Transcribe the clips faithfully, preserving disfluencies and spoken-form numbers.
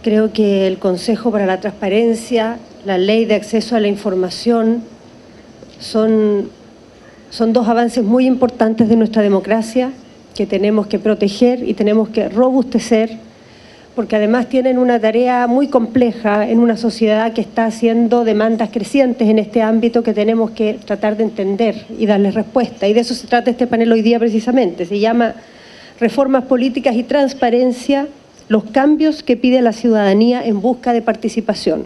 Creo que el Consejo para la Transparencia, la Ley de Acceso a la Información, son, son dos avances muy importantes de nuestra democracia que tenemos que proteger y tenemos que robustecer, porque además tienen una tarea muy compleja en una sociedad que está haciendo demandas crecientes en este ámbito que tenemos que tratar de entender y darles respuesta. Y de eso se trata este panel hoy día precisamente. Se llama Reformas Políticas y Transparencia, los cambios que pide la ciudadanía en busca de participación.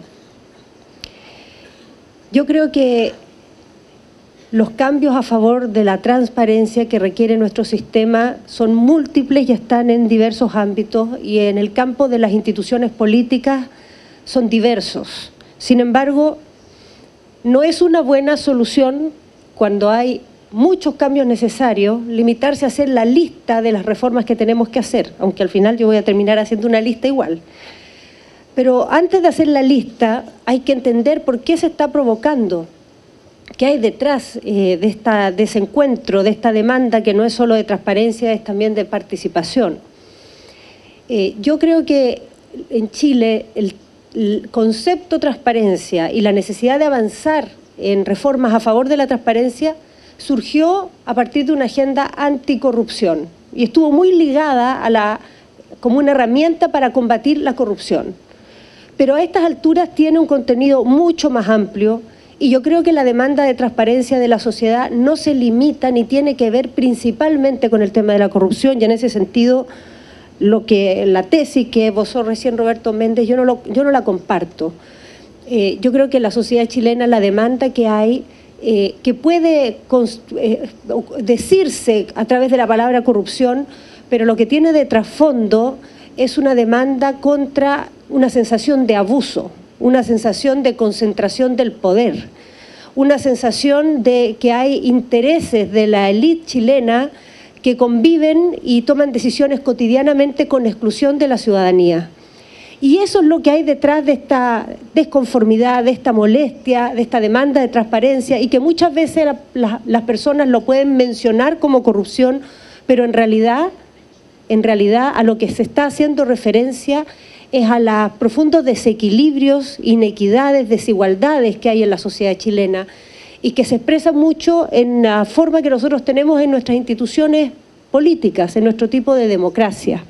Yo creo que los cambios a favor de la transparencia que requiere nuestro sistema son múltiples y están en diversos ámbitos, y en el campo de las instituciones políticas son diversos. Sin embargo, no es una buena solución cuando hay muchos cambios necesarios limitarse a hacer la lista de las reformas que tenemos que hacer, aunque al final yo voy a terminar haciendo una lista igual. Pero antes de hacer la lista hay que entender por qué se está provocando, qué hay detrás eh, de este desencuentro, de esta demanda que no es solo de transparencia, es también de participación. Eh, yo creo que en Chile el, el concepto transparencia y la necesidad de avanzar en reformas a favor de la transparencia surgió a partir de una agenda anticorrupción y estuvo muy ligada a la, como una herramienta para combatir la corrupción. Pero a estas alturas tiene un contenido mucho más amplio, y yo creo que la demanda de transparencia de la sociedad no se limita ni tiene que ver principalmente con el tema de la corrupción, y en ese sentido lo que, la tesis que esbozó recién Roberto Méndez, yo no, lo, yo no la comparto. Eh, yo creo que en la sociedad chilena la demanda que hay, eh, que puede eh, decirse a través de la palabra corrupción, pero lo que tiene de trasfondo es una demanda contra una sensación de abuso, una sensación de concentración del poder, una sensación de que hay intereses de la élite chilena que conviven y toman decisiones cotidianamente con exclusión de la ciudadanía. Y eso es lo que hay detrás de esta desconformidad, de esta molestia, de esta demanda de transparencia, y que muchas veces la, la, las personas lo pueden mencionar como corrupción, pero en realidad, en realidad a lo que se está haciendo referencia es a los profundos desequilibrios, inequidades, desigualdades que hay en la sociedad chilena y que se expresa mucho en la forma que nosotros tenemos en nuestras instituciones políticas, en nuestro tipo de democracia.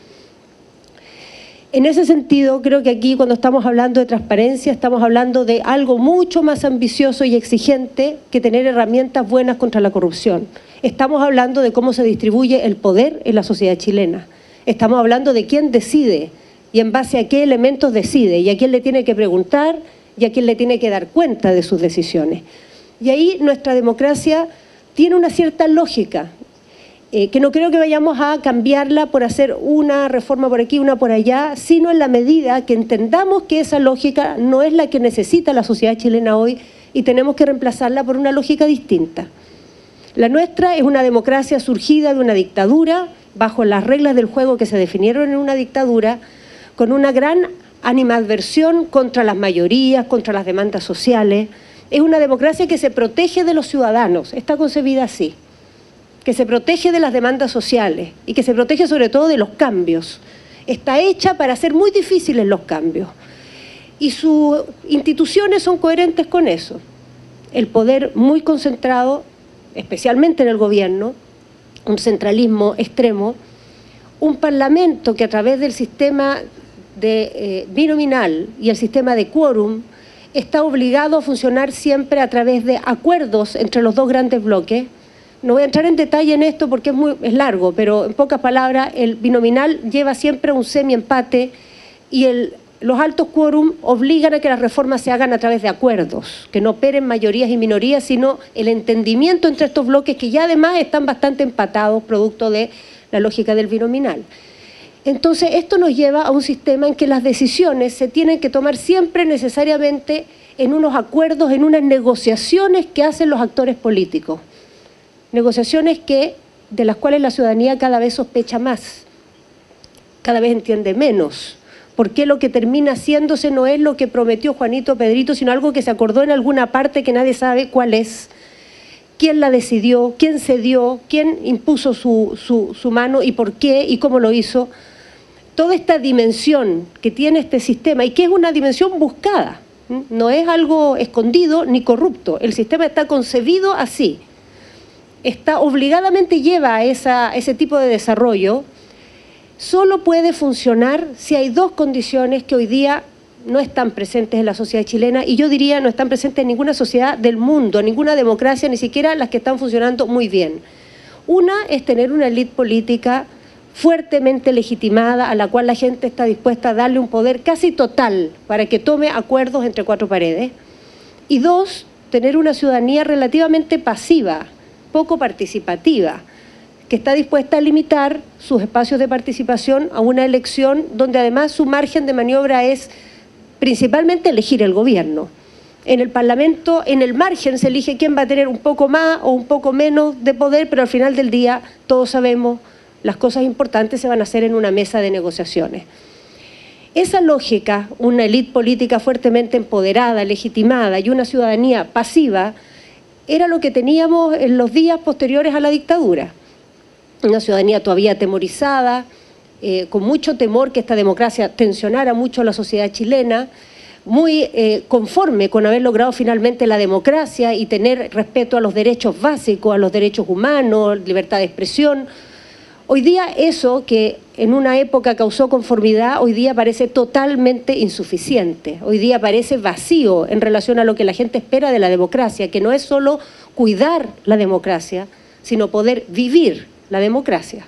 En ese sentido, creo que aquí cuando estamos hablando de transparencia estamos hablando de algo mucho más ambicioso y exigente que tener herramientas buenas contra la corrupción. Estamos hablando de cómo se distribuye el poder en la sociedad chilena. Estamos hablando de quién decide y en base a qué elementos decide, y a quién le tiene que preguntar y a quién le tiene que dar cuenta de sus decisiones. Y ahí nuestra democracia tiene una cierta lógica, eh, que no creo que vayamos a cambiarla por hacer una reforma por aquí, una por allá, sino en la medida que entendamos que esa lógica no es la que necesita la sociedad chilena hoy y tenemos que reemplazarla por una lógica distinta. La nuestra es una democracia surgida de una dictadura, bajo las reglas del juego que se definieron en una dictadura, con una gran animadversión contra las mayorías, contra las demandas sociales. Es una democracia que se protege de los ciudadanos, está concebida así, que se protege de las demandas sociales y que se protege sobre todo de los cambios. Está hecha para hacer muy difíciles los cambios. Y sus instituciones son coherentes con eso. El poder muy concentrado, especialmente en el gobierno, un centralismo extremo, un parlamento que a través del sistema de, eh, binominal y el sistema de quórum está obligado a funcionar siempre a través de acuerdos entre los dos grandes bloques. No voy a entrar en detalle en esto porque es, muy, es largo, pero en pocas palabras, el binominal lleva siempre un semiempate y el, los altos quórum obligan a que las reformas se hagan a través de acuerdos, que no operen mayorías y minorías, sino el entendimiento entre estos bloques que ya además están bastante empatados producto de la lógica del binominal. Entonces, esto nos lleva a un sistema en que las decisiones se tienen que tomar siempre necesariamente en unos acuerdos, en unas negociaciones que hacen los actores políticos. Negociaciones que, de las cuales la ciudadanía cada vez sospecha más, cada vez entiende menos, porque lo que termina haciéndose no es lo que prometió Juanito o Pedrito, sino algo que se acordó en alguna parte que nadie sabe cuál es, quién la decidió, quién cedió, quién impuso su, su, su mano y por qué y cómo lo hizo. toda esta dimensión que tiene este sistema y que es una dimensión buscada, no es algo escondido ni corrupto, el sistema está concebido así, está obligadamente lleva a esa, ese tipo de desarrollo, solo puede funcionar si hay dos condiciones que hoy día no están presentes en la sociedad chilena y yo diría no están presentes en ninguna sociedad del mundo, ninguna democracia, ni siquiera las que están funcionando muy bien. Una es tener una élite política fuertemente legitimada a la cual la gente está dispuesta a darle un poder casi total para que tome acuerdos entre cuatro paredes. Y dos, tener una ciudadanía relativamente pasiva, poco participativa, que está dispuesta a limitar sus espacios de participación a una elección donde además su margen de maniobra es principalmente elegir el gobierno. En el Parlamento, en el margen se elige quién va a tener un poco más o un poco menos de poder, pero al final del día todos sabemos las cosas importantes se van a hacer en una mesa de negociaciones. Esa lógica, una élite política fuertemente empoderada, legitimada y una ciudadanía pasiva, era lo que teníamos en los días posteriores a la dictadura. Una ciudadanía todavía atemorizada, eh, con mucho temor que esta democracia tensionara mucho a la sociedad chilena, muy eh, conforme con haber logrado finalmente la democracia y tener respeto a los derechos básicos, a los derechos humanos, libertad de expresión. Hoy día eso que en una época causó conformidad, hoy día parece totalmente insuficiente. Hoy día parece vacío en relación a lo que la gente espera de la democracia, que no es solo cuidar la democracia, sino poder vivir la democracia.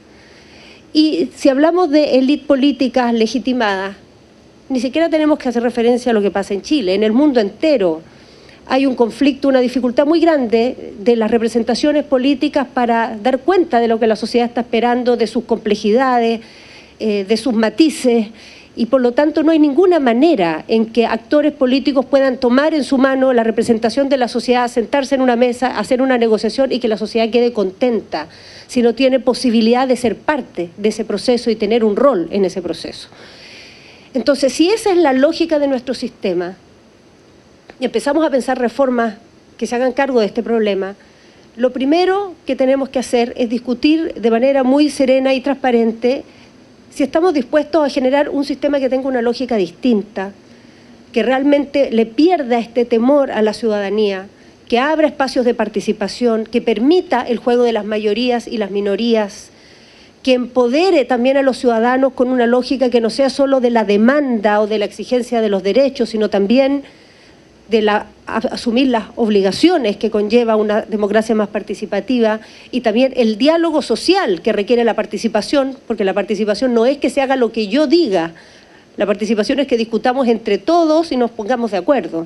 Y si hablamos de élite políticas legitimadas, ni siquiera tenemos que hacer referencia a lo que pasa en Chile. En el mundo entero hay un conflicto, una dificultad muy grande de las representaciones políticas para dar cuenta de lo que la sociedad está esperando, de sus complejidades, eh, de sus matices, y por lo tanto no hay ninguna manera en que actores políticos puedan tomar en su mano la representación de la sociedad, sentarse en una mesa, hacer una negociación y que la sociedad quede contenta, si no tiene posibilidad de ser parte de ese proceso y tener un rol en ese proceso. Entonces, si esa es la lógica de nuestro sistema, y empezamos a pensar reformas que se hagan cargo de este problema, lo primero que tenemos que hacer es discutir de manera muy serena y transparente si estamos dispuestos a generar un sistema que tenga una lógica distinta, que realmente le pierda este temor a la ciudadanía, que abra espacios de participación, que permita el juego de las mayorías y las minorías, que empodere también a los ciudadanos con una lógica que no sea solo de la demanda o de la exigencia de los derechos, sino también de la, asumir las obligaciones que conlleva una democracia más participativa y también el diálogo social que requiere la participación, porque la participación no es que se haga lo que yo diga, la participación es que discutamos entre todos y nos pongamos de acuerdo.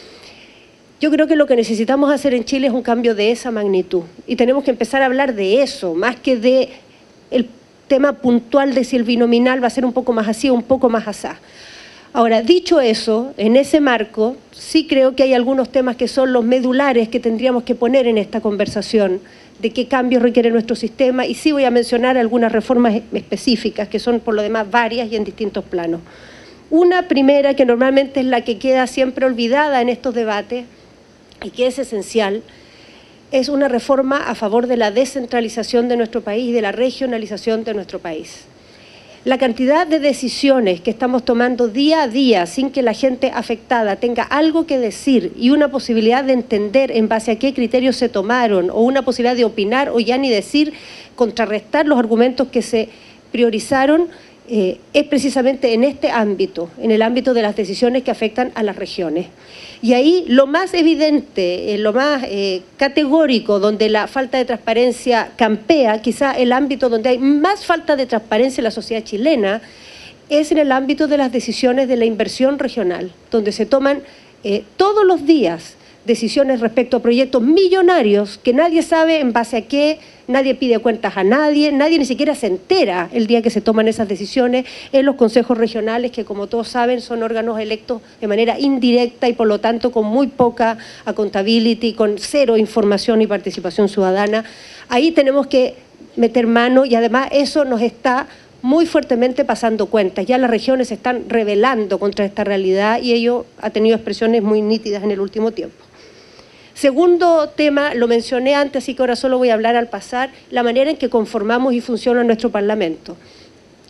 Yo creo que lo que necesitamos hacer en Chile es un cambio de esa magnitud y tenemos que empezar a hablar de eso, más que de el tema puntual de si el binominal va a ser un poco más así o un poco más asá. Ahora, dicho eso, en ese marco, sí creo que hay algunos temas que son los medulares que tendríamos que poner en esta conversación, de qué cambios requiere nuestro sistema, y sí voy a mencionar algunas reformas específicas, que son por lo demás varias y en distintos planos. Una primera, que normalmente es la que queda siempre olvidada en estos debates, y que es esencial, es una reforma a favor de la descentralización de nuestro país y de la regionalización de nuestro país. La cantidad de decisiones que estamos tomando día a día sin que la gente afectada tenga algo que decir y una posibilidad de entender en base a qué criterios se tomaron o una posibilidad de opinar o ya ni decir, contrarrestar los argumentos que se priorizaron, eh, es precisamente en este ámbito, en el ámbito de las decisiones que afectan a las regiones. Y ahí lo más evidente, eh, lo más eh, categórico, donde la falta de transparencia campea, quizá el ámbito donde hay más falta de transparencia en la sociedad chilena, es en el ámbito de las decisiones de la inversión regional, donde se toman eh, todos los días decisiones respecto a proyectos millonarios que nadie sabe en base a qué, nadie pide cuentas a nadie, nadie ni siquiera se entera el día que se toman esas decisiones en los consejos regionales, que como todos saben son órganos electos de manera indirecta y por lo tanto con muy poca accountability, con cero información y participación ciudadana. Ahí tenemos que meter mano y además eso nos está muy fuertemente pasando cuentas. Ya las regiones se están rebelando contra esta realidad y ello ha tenido expresiones muy nítidas en el último tiempo. Segundo tema, lo mencioné antes, así que ahora solo voy a hablar al pasar, la manera en que conformamos y funciona nuestro Parlamento.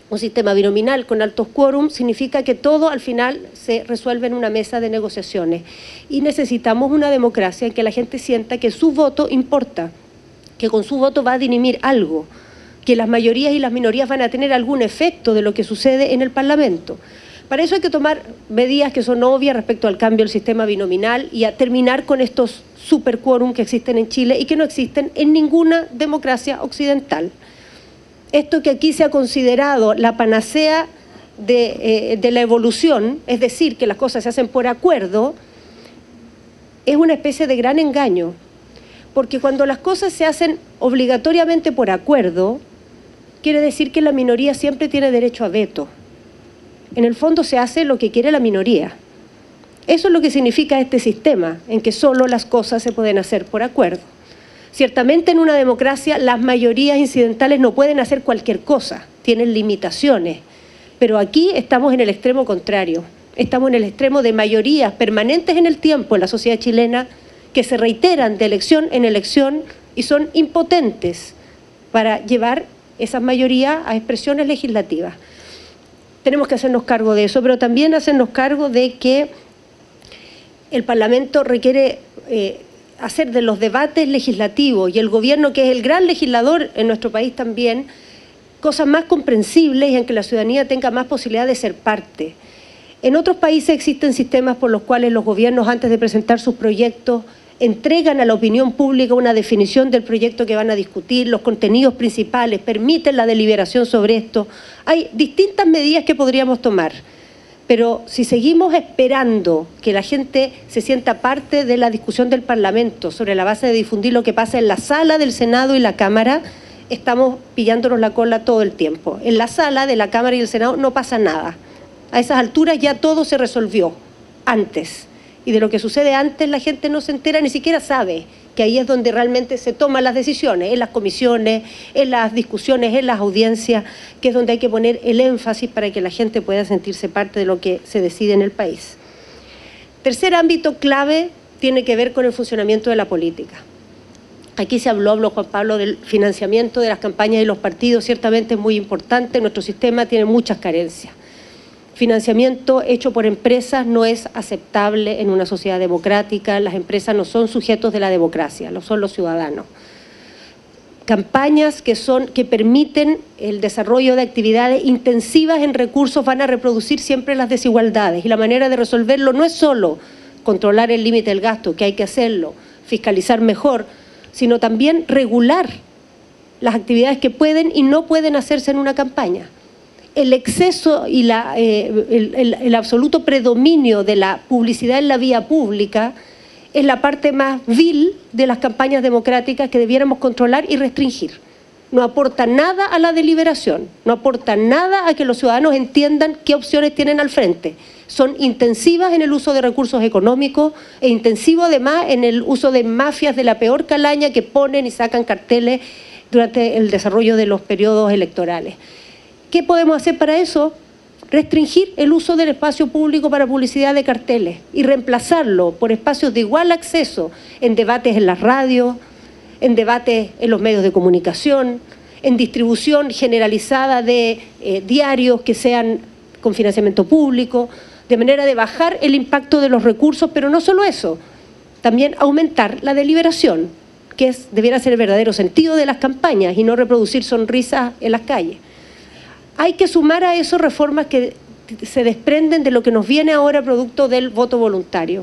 un sistema binominal con altos quórum, significa que todo al final se resuelve en una mesa de negociaciones. Y necesitamos una democracia en que la gente sienta que su voto importa, que con su voto va a dirimir algo, que las mayorías y las minorías van a tener algún efecto de lo que sucede en el Parlamento. Para eso hay que tomar medidas que son obvias respecto al cambio del sistema binominal y a terminar con estos superquórum que existen en Chile y que no existen en ninguna democracia occidental. Esto que aquí se ha considerado la panacea de, eh, de la evolución, es decir, que las cosas se hacen por acuerdo, es una especie de gran engaño, porque cuando las cosas se hacen obligatoriamente por acuerdo, quiere decir que la minoría siempre tiene derecho a veto. En el fondo se hace lo que quiere la minoría. Eso es lo que significa este sistema, en que solo las cosas se pueden hacer por acuerdo. Ciertamente en una democracia las mayorías incidentales no pueden hacer cualquier cosa, tienen limitaciones, pero aquí estamos en el extremo contrario. Estamos en el extremo de mayorías permanentes en el tiempo en la sociedad chilena que se reiteran de elección en elección y son impotentes para llevar esas mayorías a expresiones legislativas. Tenemos que hacernos cargo de eso, pero también hacernos cargo de que el Parlamento requiere eh, hacer de los debates legislativos y el gobierno, que es el gran legislador en nuestro país también, cosas más comprensibles y en que la ciudadanía tenga más posibilidad de ser parte. En otros países existen sistemas por los cuales los gobiernos, antes de presentar sus proyectos, entregan a la opinión pública una definición del proyecto que van a discutir, los contenidos principales, permiten la deliberación sobre esto. Hay distintas medidas que podríamos tomar, pero si seguimos esperando que la gente se sienta parte de la discusión del Parlamento sobre la base de difundir lo que pasa en la sala del Senado y la Cámara, estamos pillándonos la cola todo el tiempo. En la sala de la Cámara y el Senado no pasa nada. A esas alturas ya todo se resolvió antes. Y de lo que sucede antes la gente no se entera, ni siquiera sabe que ahí es donde realmente se toman las decisiones, en las comisiones, en las discusiones, en las audiencias, que es donde hay que poner el énfasis para que la gente pueda sentirse parte de lo que se decide en el país. Tercer ámbito clave tiene que ver con el funcionamiento de la política. Aquí se habló, habló Juan Pablo, del financiamiento de las campañas y los partidos, ciertamente es muy importante, nuestro sistema tiene muchas carencias. Financiamiento hecho por empresas no es aceptable en una sociedad democrática, las empresas no son sujetos de la democracia, lo son los ciudadanos. Campañas que, son, que permiten el desarrollo de actividades intensivas en recursos van a reproducir siempre las desigualdades y la manera de resolverlo no es solo controlar el límite del gasto, que hay que hacerlo, fiscalizar mejor, sino también regular las actividades que pueden y no pueden hacerse en una campaña. El exceso y la, eh, el, el, el absoluto predominio de la publicidad en la vía pública es la parte más vil de las campañas democráticas que debiéramos controlar y restringir. No aporta nada a la deliberación, no aporta nada a que los ciudadanos entiendan qué opciones tienen al frente. Son intensivas en el uso de recursos económicos e intensivo además en el uso de mafias de la peor calaña que ponen y sacan carteles durante el desarrollo de los periodos electorales. ¿Qué podemos hacer para eso? Restringir el uso del espacio público para publicidad de carteles y reemplazarlo por espacios de igual acceso en debates en las radios, en debates en los medios de comunicación, en distribución generalizada de eh, diarios que sean con financiamiento público, de manera de bajar el impacto de los recursos, pero no solo eso, también aumentar la deliberación, que es, debiera ser el verdadero sentido de las campañas y no reproducir sonrisas en las calles. Hay que sumar a eso reformas que se desprenden de lo que nos viene ahora producto del voto voluntario.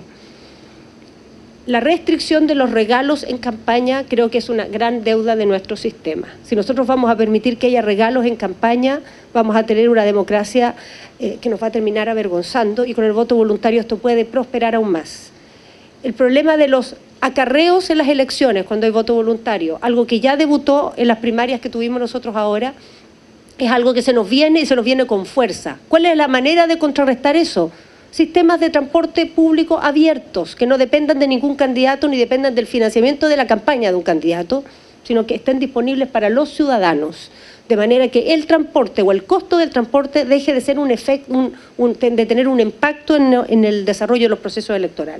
La restricción de los regalos en campaña creo que es una gran deuda de nuestro sistema. Si nosotros vamos a permitir que haya regalos en campaña, vamos a tener una democracia eh, que nos va a terminar avergonzando y con el voto voluntario esto puede prosperar aún más. El problema de los acarreos en las elecciones cuando hay voto voluntario, algo que ya debutó en las primarias que tuvimos nosotros ahora, es algo que se nos viene y se nos viene con fuerza. ¿Cuál es la manera de contrarrestar eso? Sistemas de transporte público abiertos, que no dependan de ningún candidato ni dependan del financiamiento de la campaña de un candidato, sino que estén disponibles para los ciudadanos, de manera que el transporte o el costo del transporte deje de ser un efecto, un, un, de tener un impacto en, en el desarrollo de los procesos electorales.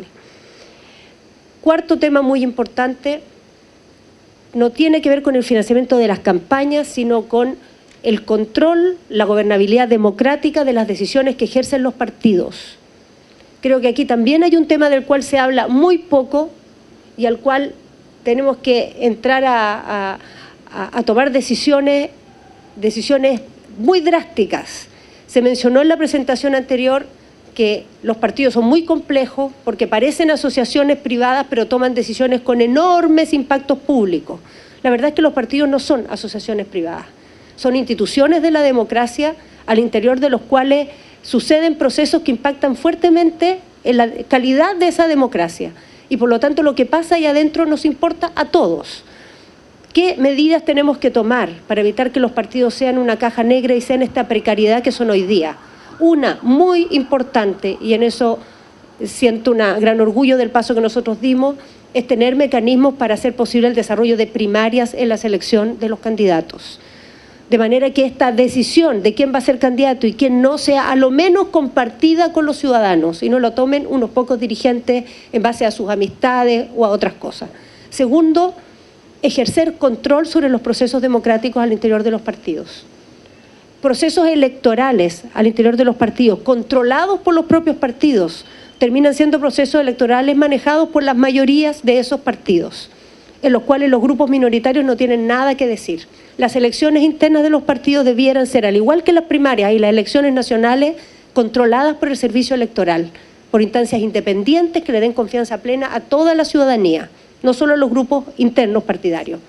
Cuarto tema muy importante, no tiene que ver con el financiamiento de las campañas, sino con el control, la gobernabilidad democrática de las decisiones que ejercen los partidos. Creo que aquí también hay un tema del cual se habla muy poco y al cual tenemos que entrar a, a, a tomar decisiones, decisiones muy drásticas. Se mencionó en la presentación anterior que los partidos son muy complejos porque parecen asociaciones privadas pero toman decisiones con enormes impactos públicos. La verdad es que los partidos no son asociaciones privadas, son instituciones de la democracia al interior de los cuales suceden procesos que impactan fuertemente en la calidad de esa democracia. Y por lo tanto lo que pasa ahí adentro nos importa a todos. ¿Qué medidas tenemos que tomar para evitar que los partidos sean una caja negra y sean esta precariedad que son hoy día? Una muy importante, y en eso siento un gran orgullo del paso que nosotros dimos, es tener mecanismos para hacer posible el desarrollo de primarias en la selección de los candidatos. De manera que esta decisión de quién va a ser candidato y quién no sea a lo menos compartida con los ciudadanos y no lo tomen unos pocos dirigentes en base a sus amistades o a otras cosas. Segundo, ejercer control sobre los procesos democráticos al interior de los partidos. Procesos electorales al interior de los partidos, controlados por los propios partidos, terminan siendo procesos electorales manejados por las mayorías de esos partidos, en los cuales los grupos minoritarios no tienen nada que decir. Las elecciones internas de los partidos debieran ser, al igual que las primarias y las elecciones nacionales, controladas por el servicio electoral, por instancias independientes que le den confianza plena a toda la ciudadanía, no solo a los grupos internos partidarios.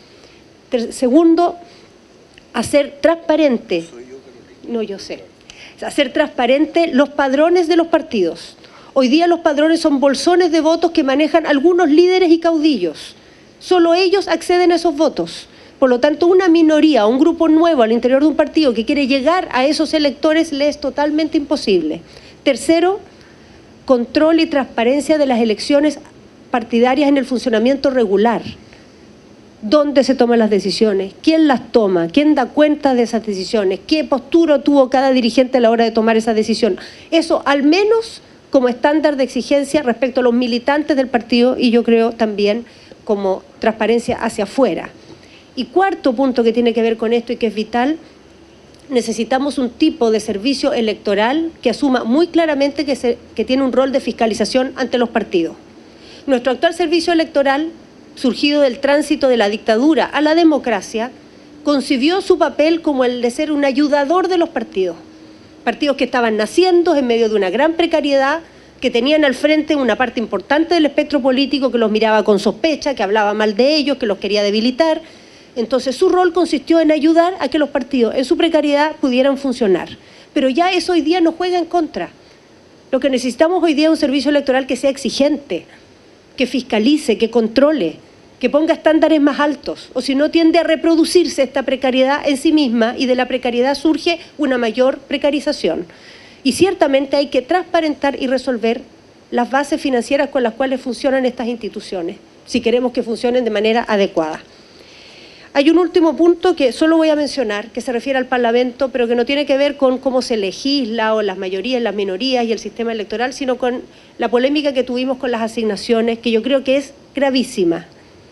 Segundo, hacer transparente, no yo sé, hacer transparente los padrones de los partidos. Hoy día los padrones son bolsones de votos que manejan algunos líderes y caudillos. Solo ellos acceden a esos votos. Por lo tanto, una minoría, un grupo nuevo al interior de un partido que quiere llegar a esos electores le es totalmente imposible. Tercero, control y transparencia de las elecciones partidarias en el funcionamiento regular. ¿Dónde se toman las decisiones? ¿Quién las toma? ¿Quién da cuenta de esas decisiones? ¿Qué postura tuvo cada dirigente a la hora de tomar esa decisión? Eso, al menos, como estándar de exigencia respecto a los militantes del partido y yo creo también como transparencia hacia afuera. Y cuarto punto que tiene que ver con esto y que es vital, necesitamos un tipo de servicio electoral que asuma muy claramente que, se, que tiene un rol de fiscalización ante los partidos. Nuestro actual servicio electoral, surgido del tránsito de la dictadura a la democracia, concibió su papel como el de ser un ayudador de los partidos. Partidos que estaban naciendo en medio de una gran precariedad, que tenían al frente una parte importante del espectro político que los miraba con sospecha, que hablaba mal de ellos, que los quería debilitar. Entonces su rol consistió en ayudar a que los partidos en su precariedad pudieran funcionar. Pero ya eso hoy día nos juega en contra. Lo que necesitamos hoy día es un servicio electoral que sea exigente, que fiscalice, que controle, que ponga estándares más altos, o si no tiende a reproducirse esta precariedad en sí misma y de la precariedad surge una mayor precarización. Y ciertamente hay que transparentar y resolver las bases financieras con las cuales funcionan estas instituciones, si queremos que funcionen de manera adecuada. Hay un último punto que solo voy a mencionar, que se refiere al Parlamento, pero que no tiene que ver con cómo se legisla o las mayorías, las minorías y el sistema electoral, sino con la polémica que tuvimos con las asignaciones, que yo creo que es gravísima.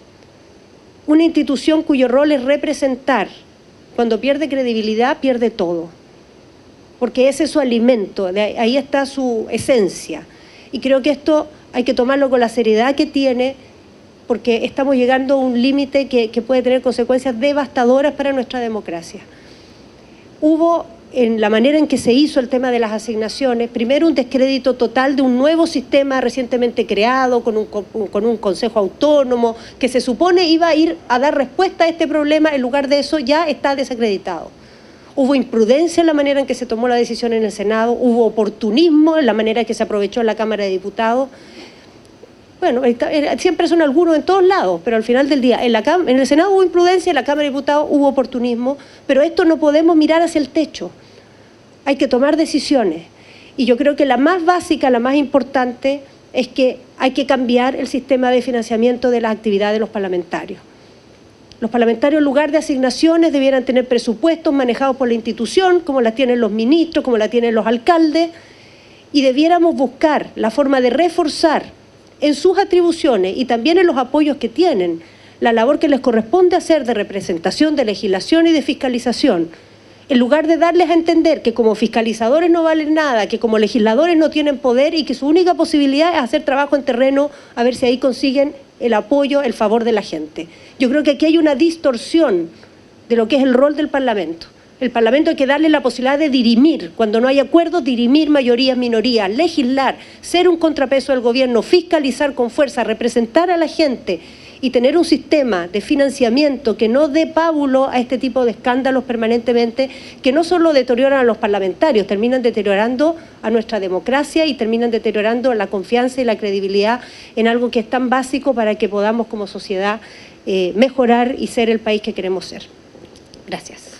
Una institución cuyo rol es representar, cuando pierde credibilidad, pierde todo. Porque ese es su alimento, de ahí está su esencia. Y creo que esto hay que tomarlo con la seriedad que tiene, porque estamos llegando a un límite que, que puede tener consecuencias devastadoras para nuestra democracia. Hubo, en la manera en que se hizo el tema de las asignaciones, primero un descrédito total de un nuevo sistema recientemente creado, con un, con un consejo autónomo, que se supone iba a ir a dar respuesta a este problema, en lugar de eso ya está desacreditado. Hubo imprudencia en la manera en que se tomó la decisión en el Senado, hubo oportunismo en la manera en que se aprovechó en la Cámara de Diputados. Bueno, siempre son algunos en todos lados, pero al final del día, en, la, en el Senado hubo imprudencia, en la Cámara de Diputados hubo oportunismo, pero esto no podemos mirar hacia el techo. Hay que tomar decisiones. Y yo creo que la más básica, la más importante, es que hay que cambiar el sistema de financiamiento de las actividades de los parlamentarios. Los parlamentarios, en lugar de asignaciones, debieran tener presupuestos manejados por la institución, como la tienen los ministros, como la tienen los alcaldes, y debiéramos buscar la forma de reforzar en sus atribuciones y también en los apoyos que tienen, la labor que les corresponde hacer de representación, de legislación y de fiscalización, En lugar de darles a entender que como fiscalizadores no valen nada, que como legisladores no tienen poder y que su única posibilidad es hacer trabajo en terreno, a ver si ahí consiguen el apoyo, el favor de la gente. Yo creo que aquí hay una distorsión de lo que es el rol del Parlamento. El Parlamento hay que darle la posibilidad de dirimir, cuando no hay acuerdos, dirimir mayorías, minorías, legislar, ser un contrapeso del gobierno, fiscalizar con fuerza, representar a la gente y tener un sistema de financiamiento que no dé pábulo a este tipo de escándalos permanentemente, que no solo deterioran a los parlamentarios, terminan deteriorando a nuestra democracia y terminan deteriorando la confianza y la credibilidad en algo que es tan básico para que podamos como sociedad eh, mejorar y ser el país que queremos ser. Gracias.